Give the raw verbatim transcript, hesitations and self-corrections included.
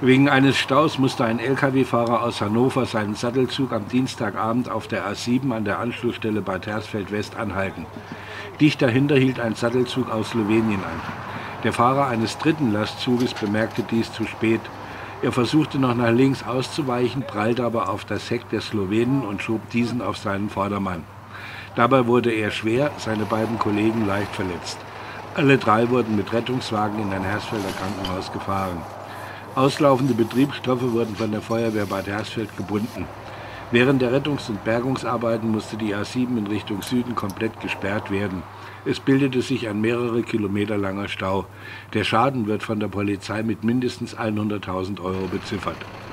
Wegen eines Staus musste ein L K W-Fahrer aus Hannover seinen Sattelzug am Dienstagabend auf der A sieben an der Anschlussstelle Bad Hersfeld West anhalten. Dicht dahinter hielt ein Sattelzug aus Slowenien an. Der Fahrer eines dritten Lastzuges bemerkte dies zu spät. Er versuchte noch nach links auszuweichen, prallte aber auf das Heck des Slowenen und schob diesen auf seinen Vordermann. Dabei wurde er schwer, seine beiden Kollegen leicht verletzt. Alle drei wurden mit Rettungswagen in ein Hersfelder Krankenhaus gefahren. Auslaufende Betriebsstoffe wurden von der Feuerwehr Bad Hersfeld gebunden. Während der Rettungs- und Bergungsarbeiten musste die A sieben in Richtung Süden komplett gesperrt werden. Es bildete sich ein mehrere Kilometer langer Stau. Der Schaden wird von der Polizei mit mindestens hunderttausend Euro beziffert.